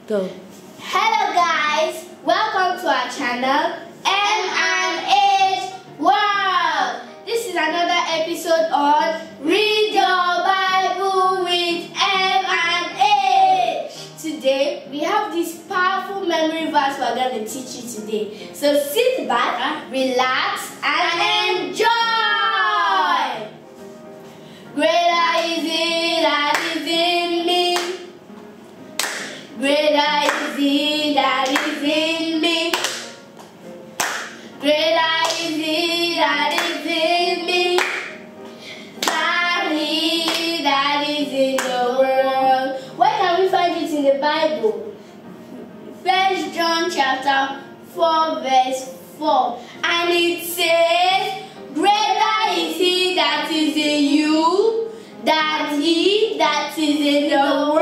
Go. Hello guys, welcome to our channel M&H World. This is another episode on Read Your Bible with M&H. Today we have this powerful memory verse we're going to teach you today. So sit back, relax and enjoy. Greater is He that is in me. Greater is He that is in me. Greater is He that is in me than he that is in the world. Where can we find it in the Bible? 1 John chapter 4 verse 4. And it says, greater is He that is in you than he that is in the world.